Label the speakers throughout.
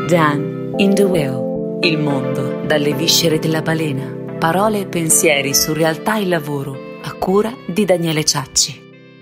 Speaker 1: Dan in the Whale, il mondo dalle viscere della balena. Parole e pensieri su realtà e lavoro, a cura di Daniele Ciacci.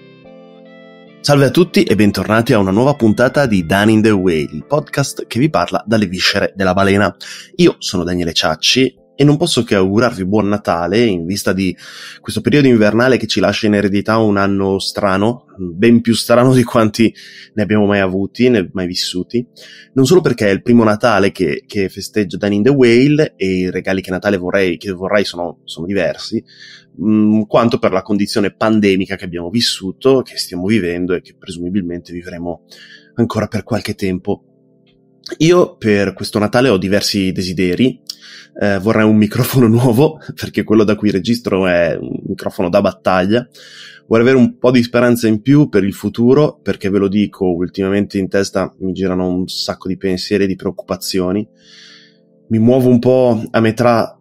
Speaker 2: Salve a tutti e bentornati a una nuova puntata di Dan in the Whale, il podcast che vi parla dalle viscere della balena. Io sono Daniele Ciacci e non posso che augurarvi buon Natale in vista di questo periodo invernale che ci lascia in eredità un anno strano, ben più strano di quanti ne abbiamo mai avuti, ne mai vissuti. Non solo perché è il primo Natale che festeggio Dan in the Whale e i regali che vorrei sono diversi, quanto per la condizione pandemica che abbiamo vissuto, che stiamo vivendo e che presumibilmente vivremo ancora per qualche tempo. Io per questo Natale ho diversi desideri. Vorrei un microfono nuovo, perché quello da cui registro è un microfono da battaglia. Vorrei avere un po' di speranza in più per il futuro, perché ve lo dico, ultimamente in testa mi girano un sacco di pensieri e di preoccupazioni. Mi muovo un po' a metà,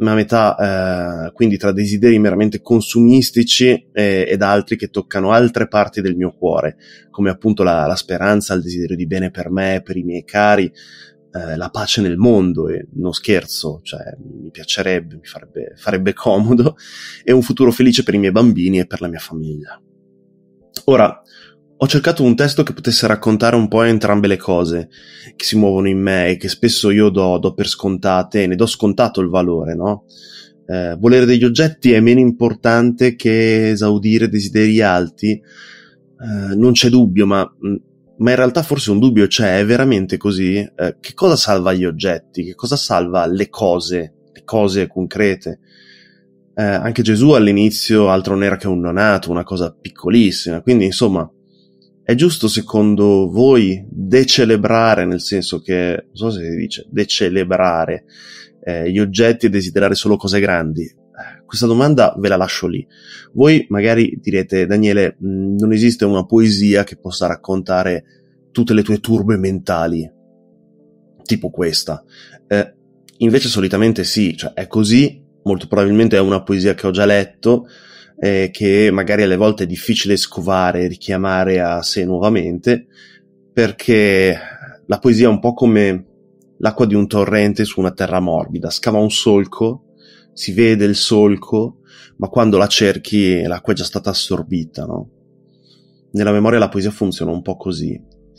Speaker 2: quindi tra desideri meramente consumistici ed altri che toccano altre parti del mio cuore, come appunto la speranza, il desiderio di bene per me, per i miei cari, la pace nel mondo, e non scherzo, cioè mi piacerebbe, farebbe comodo, e un futuro felice per i miei bambini e per la mia famiglia. Ora, ho cercato un testo che potesse raccontare un po' entrambe le cose che si muovono in me e che spesso io do per scontate, e ne do scontato il valore, no? Volere degli oggetti è meno importante che esaudire desideri alti, non c'è dubbio, ma in realtà forse un dubbio c'è, è veramente così? Che cosa salva gli oggetti? Che cosa salva le cose concrete? Anche Gesù all'inizio altro non era che un neonato, una cosa piccolissima, quindi insomma è giusto secondo voi decelebrare, nel senso che, non so se si dice decelebrare gli oggetti e desiderare solo cose grandi? Questa domanda ve la lascio lì. Voi magari direte: Daniele, non esiste una poesia che possa raccontare tutte le tue turbe mentali, tipo questa. Invece solitamente sì, cioè è così, molto probabilmente è una poesia che ho già letto, che magari alle volte è difficile scovare e richiamare a sé nuovamente, perché la poesia è un po' come l'acqua di un torrente su una terra morbida, scava un solco, si vede il solco, ma quando la cerchi l'acqua è già stata assorbita, no? Nella memoria la poesia funziona un po' così,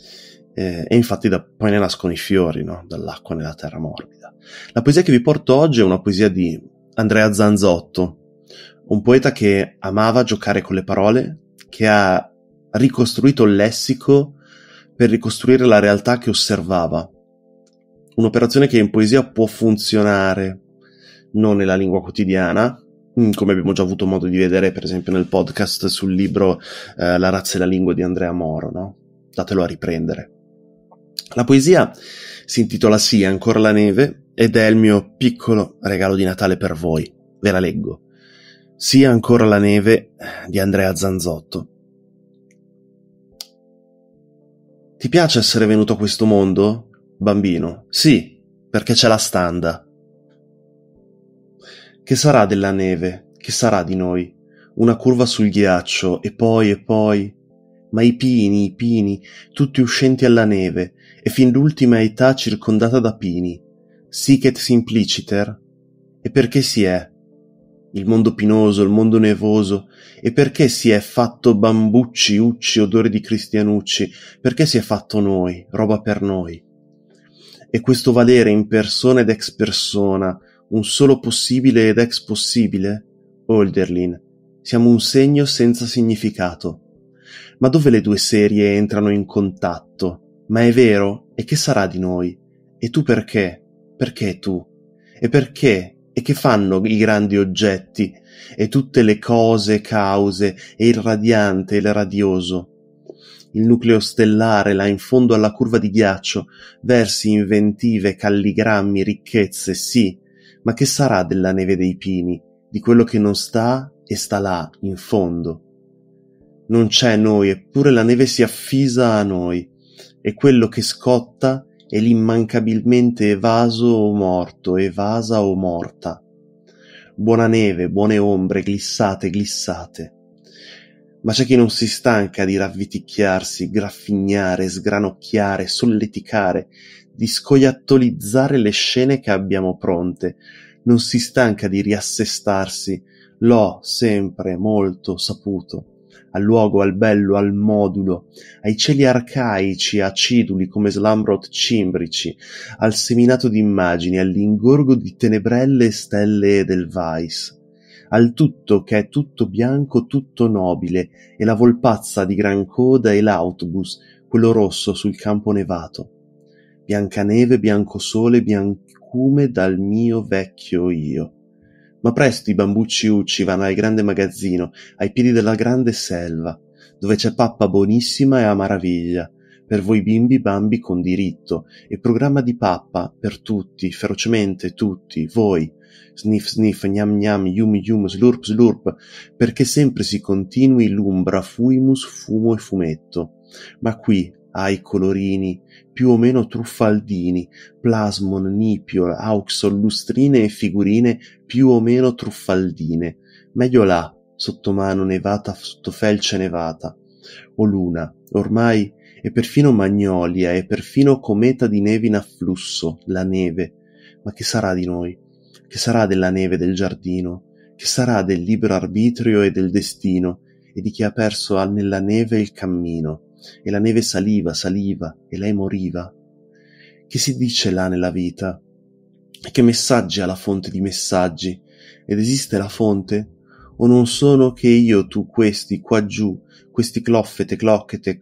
Speaker 2: e infatti poi ne nascono i fiori, no? Dall'acqua nella terra morbida. La poesia che vi porto oggi è una poesia di Andrea Zanzotto, un poeta che amava giocare con le parole, che ha ricostruito il lessico per ricostruire la realtà che osservava. Un'operazione che in poesia può funzionare non nella lingua quotidiana, come abbiamo già avuto modo di vedere per esempio nel podcast sul libro La razza e la lingua di Andrea Moro, no? Datelo a riprendere. La poesia si intitola Sì, ancora la neve, ed è il mio piccolo regalo di Natale per voi. Ve la leggo. Sì, ancora la neve di Andrea Zanzotto. Ti piace essere venuto a questo mondo, bambino? Sì, perché c'è la standa. Che sarà della neve? Che sarà di noi? Una curva sul ghiaccio, e poi... Ma i pini, tutti uscenti alla neve, e fin l'ultima età circondata da pini. Sic et simpliciter? E perché si è? Il mondo pinoso, il mondo nevoso, e perché si è fatto bambucci, ucci, odore di cristianucci? Perché si è fatto noi, roba per noi? E questo valere in persona ed ex persona, un solo possibile ed ex possibile? Hölderlin, siamo un segno senza significato. Ma dove le due serie entrano in contatto? Ma è vero? E che sarà di noi? E tu perché? Perché tu? E perché? E che fanno i grandi oggetti? E tutte le cose, cause, e il radiante e il radioso? Il nucleo stellare là in fondo alla curva di ghiaccio, versi, inventive, calligrammi, ricchezze, sì, ma che sarà della neve dei pini, di quello che non sta e sta là, in fondo? Non c'è noi, eppure la neve si affisa a noi, e quello che scotta è l'immancabilmente evaso o morto, evasa o morta. Buona neve, buone ombre, glissate, glissate. Ma c'è chi non si stanca di ravviticchiarsi, graffignare, sgranocchiare, solleticare, di scoiattolizzare le scene che abbiamo pronte, non si stanca di riassestarsi, l'ho sempre molto saputo. Al luogo, al bello, al modulo, ai cieli arcaici, aciduli come Slambrot cimbrici, al seminato d'immagini, all'ingorgo di tenebrelle e stelle Edelweiss, al tutto che è tutto bianco, tutto nobile, e la volpazza di gran coda e l'autobus, quello rosso sul campo nevato. Biancaneve, bianco sole, biancume dal mio vecchio io. Ma presto i bambucci ucci vanno al grande magazzino, ai piedi della grande selva, dove c'è pappa buonissima e a maraviglia, per voi bimbi bambi con diritto, e programma di pappa per tutti, ferocemente tutti, voi, sniff sniff, gnam gnam, yum yum, slurp slurp, perché sempre si continui l'umbra, fuimus, fumo e fumetto. Ma qui, ai colorini, più o meno truffaldini, plasmon, nipio, auxol, lustrine e figurine più o meno truffaldine, meglio là, sotto mano nevata, sotto felce nevata, o luna, ormai, e perfino magnolia, e perfino cometa di neve in afflusso, la neve. Ma che sarà di noi? Che sarà della neve del giardino? Che sarà del libero arbitrio e del destino, e di chi ha perso nella neve il cammino? E la neve saliva, e lei moriva. Che si dice là nella vita? E che messaggi ha la fonte di messaggi? Ed esiste la fonte? O non sono che io, tu, questi, qua giù, questi cloffete, clocchete,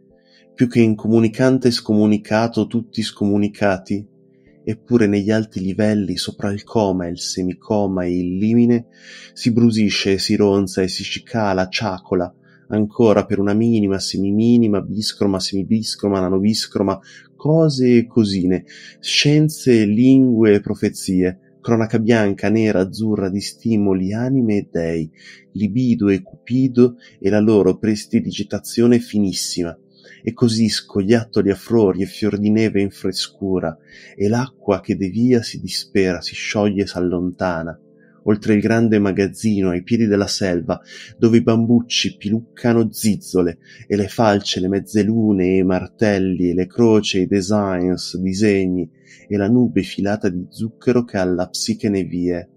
Speaker 2: più che incomunicante e scomunicato, tutti scomunicati? Eppure negli alti livelli, sopra il coma e il semicoma e il limine, si brusisce e si ronza e si cicala, ciacola, ancora per una minima, semiminima, biscroma, semibiscroma, nanobiscroma, cose e cosine, scienze, lingue e profezie, cronaca bianca, nera, azzurra di stimoli, anime e dei, libido e cupido e la loro prestidigitazione finissima, e così scoiattoli a flori e fior di neve in frescura, e l'acqua che devia si dispera, si scioglie e s'allontana, oltre il grande magazzino ai piedi della selva, dove i bambucci piluccano zizzole, e le falce, le mezze lune e i martelli, e le croci e i designs, disegni, e la nube filata di zucchero che alla psiche ne vie.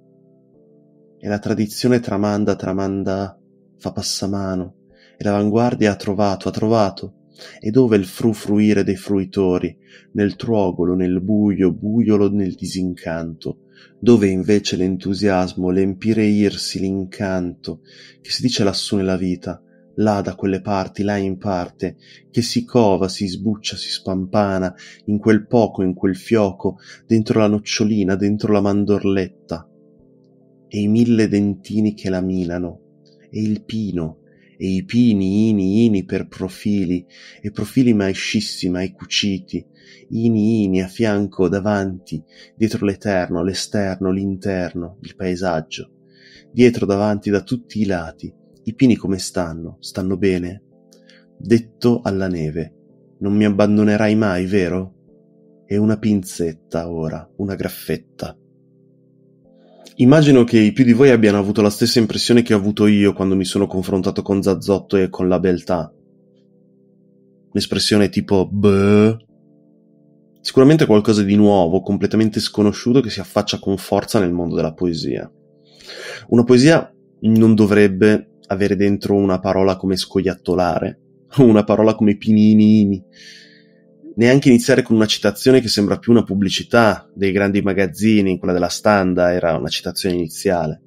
Speaker 2: E la tradizione tramanda, fa passamano, e l'avanguardia ha trovato, e dove il fruire dei fruitori, nel truogolo, nel buiolo nel disincanto, dove invece l'entusiasmo, l'empireirsi, l'incanto, che si dice lassù nella vita, là da quelle parti, là in parte, che si cova, si sbuccia, si spampana, in quel poco, in quel fioco, dentro la nocciolina, dentro la mandorletta, e i 1000 dentini che la minano, e il pino, e i pini, ini per profili, e profili maescissimi, mai cuciti, ini a fianco, davanti, dietro l'eterno, l'esterno, l'interno, il paesaggio, dietro, davanti, da tutti i lati. I pini come stanno? Stanno bene? Detto alla neve, non mi abbandonerai mai, vero? E una pinzetta ora, una graffetta. Immagino che i più di voi abbiano avuto la stessa impressione che ho avuto io quando mi sono confrontato con Zazzotto e con la beltà. Un'espressione tipo beh. Sicuramente qualcosa di nuovo, completamente sconosciuto, che si affaccia con forza nel mondo della poesia. Una poesia non dovrebbe avere dentro una parola come scoiattolare, o una parola come pininini, neanche iniziare con una citazione che sembra più una pubblicità dei grandi magazzini, quella della Standa era una citazione iniziale.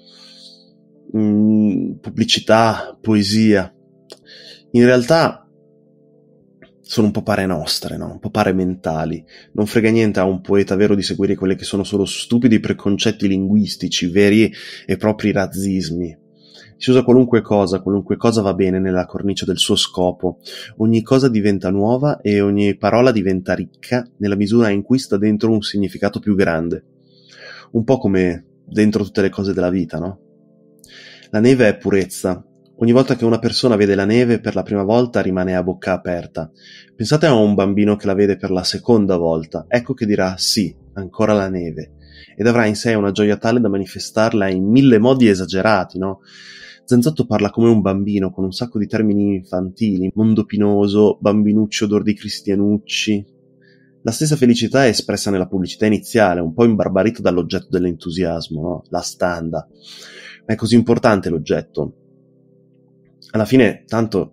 Speaker 2: Pubblicità, poesia. In realtà sono un po' pare nostre, no? Un po' pare mentali. Non frega niente a un poeta vero di seguire quelli che sono solo stupidi preconcetti linguistici, veri e propri razzismi. Si usa qualunque cosa va bene nella cornice del suo scopo. Ogni cosa diventa nuova e ogni parola diventa ricca nella misura in cui sta dentro un significato più grande. Un po' come dentro tutte le cose della vita, no? La neve è purezza. Ogni volta che una persona vede la neve per la prima volta rimane a bocca aperta. Pensate a un bambino che la vede per la seconda volta. Ecco che dirà sì, ancora la neve. Ed avrà in sé una gioia tale da manifestarla in 1000 modi esagerati, no? Zanzotto parla come un bambino, con un sacco di termini infantili, mondo pinoso, bambinuccio odor di cristianucci. La stessa felicità è espressa nella pubblicità iniziale, un po' imbarbarita dall'oggetto dell'entusiasmo, no? La standa. Ma è così importante l'oggetto. Alla fine, tanto,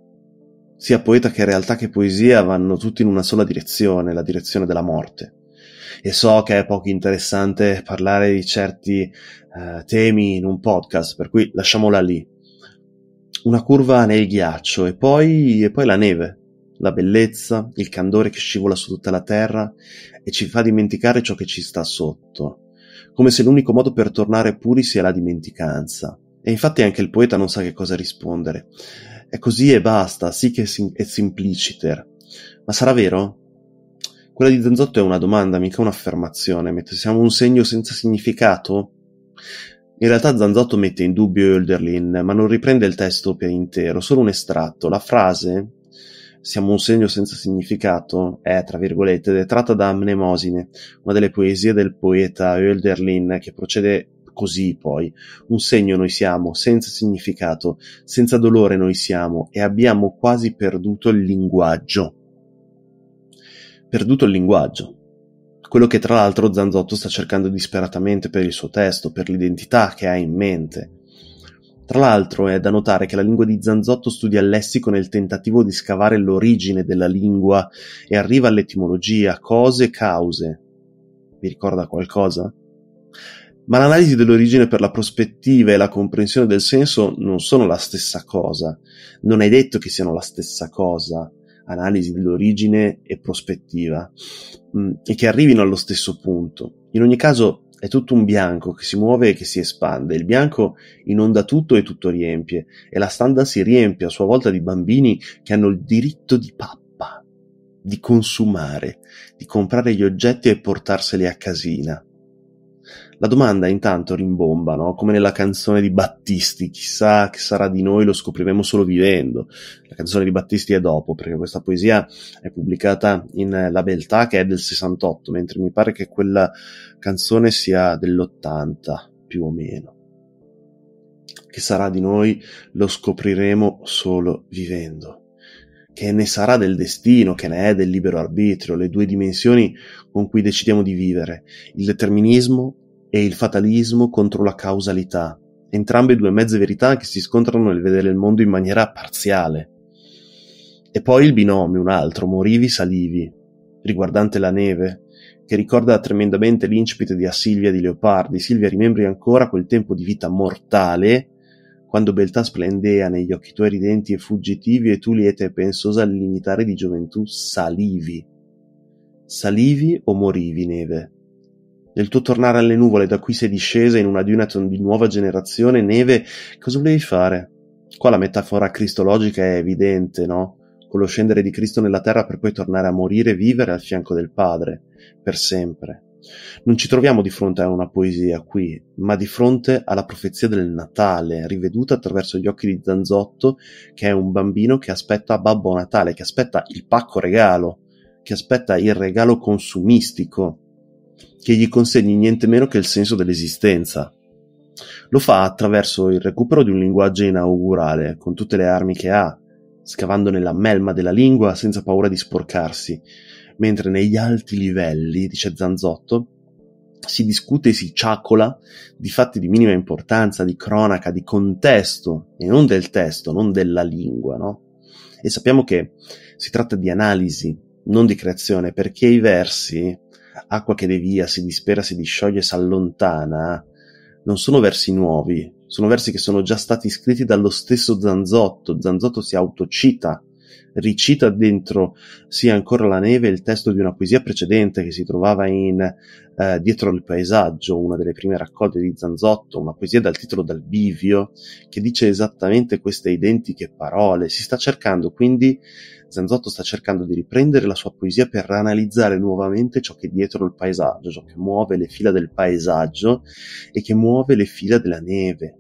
Speaker 2: sia poeta che realtà che poesia vanno tutti in una sola direzione, la direzione della morte. E so che è poco interessante parlare di certi temi in un podcast, per cui lasciamola lì. Una curva nel ghiaccio e poi la neve, la bellezza, il candore che scivola su tutta la terra e ci fa dimenticare ciò che ci sta sotto, come se l'unico modo per tornare puri sia la dimenticanza. E infatti anche il poeta non sa che cosa rispondere. È così e basta, sì che è simpliciter. Ma sarà vero? Quella di Zanzotto è una domanda, mica un'affermazione. Siamo un segno senza significato? In realtà Zanzotto mette in dubbio Hölderlin, ma non riprende il testo per intero, solo un estratto. La frase, siamo un segno senza significato, è, tra virgolette, tratta da Mnemosine, una delle poesie del poeta Hölderlin, che procede così poi. Un segno noi siamo, senza significato, senza dolore noi siamo, e abbiamo quasi perduto il linguaggio. Perduto il linguaggio. Quello che tra l'altro Zanzotto sta cercando disperatamente per il suo testo, per l'identità che ha in mente. Tra l'altro è da notare che la lingua di Zanzotto studia il lessico nel tentativo di scavare l'origine della lingua e arriva all'etimologia, cose e cause. Vi ricorda qualcosa? Ma l'analisi dell'origine per la prospettiva e la comprensione del senso non sono la stessa cosa. Non è detto che siano la stessa cosa, analisi dell'origine e prospettiva, e che arrivino allo stesso punto. In ogni caso è tutto un bianco che si muove e che si espande. Il bianco inonda tutto e tutto riempie, e la standa si riempie a sua volta di bambini che hanno il diritto di pappa, di consumare, di comprare gli oggetti e portarseli a casina. La domanda intanto rimbomba, no? Come nella canzone di Battisti, chissà che sarà di noi, lo scopriremo solo vivendo. La canzone di Battisti è dopo, perché questa poesia è pubblicata in La Beltà, che è del 68, mentre mi pare che quella canzone sia dell'80, più o meno. Che sarà di noi, lo scopriremo solo vivendo. Che ne sarà del destino, che ne è del libero arbitrio, le due dimensioni con cui decidiamo di vivere, il determinismo e il fatalismo contro la causalità, entrambe due mezze verità che si scontrano nel vedere il mondo in maniera parziale. E poi il binomio, un altro, morivi-salivi, riguardante la neve, che ricorda tremendamente l'incipit di A Silvia di Leopardi. Silvia, rimembri ancora quel tempo di vita mortale, quando beltà splendea negli occhi tuoi ridenti e fuggitivi, e tu lieta e pensosa all'imitare di gioventù salivi. Salivi o morivi, neve? Nel tuo tornare alle nuvole da cui sei discesa in una duna di nuova generazione, neve, cosa volevi fare? Qua la metafora cristologica è evidente, no? Con lo scendere di Cristo nella terra per poi tornare a morire e vivere al fianco del Padre, per sempre. Non ci troviamo di fronte a una poesia qui, ma di fronte alla profezia del Natale, riveduta attraverso gli occhi di Zanzotto, che è un bambino che aspetta Babbo Natale, che aspetta il pacco regalo, che aspetta il regalo consumistico, che gli consegni niente meno che il senso dell'esistenza. Lo fa attraverso il recupero di un linguaggio inaugurale, con tutte le armi che ha, scavando nella melma della lingua senza paura di sporcarsi, mentre negli alti livelli, dice Zanzotto, si discute e si ciacola di fatti di minima importanza, di cronaca, di contesto, e non del testo, non della lingua, no? E sappiamo che si tratta di analisi, non di creazione, perché i versi, acqua che devia, si dispera, si discioglie, si allontana, non sono versi nuovi, sono versi che sono già stati scritti dallo stesso Zanzotto. Zanzotto si autocita, ricita dentro sia ancora la neve il testo di una poesia precedente che si trovava in Dietro il paesaggio, una delle prime raccolte di Zanzotto, una poesia dal titolo Dal bivio, che dice esattamente queste identiche parole. Si sta cercando, quindi Zanzotto sta cercando di riprendere la sua poesia per analizzare nuovamente ciò che è dietro il paesaggio, ciò che muove le fila del paesaggio e che muove le fila della neve.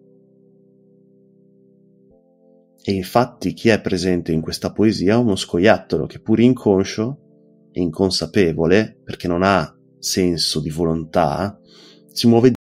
Speaker 2: E infatti chi è presente in questa poesia è uno scoiattolo che, pur inconscio e inconsapevole, perché non ha senso di volontà, si muove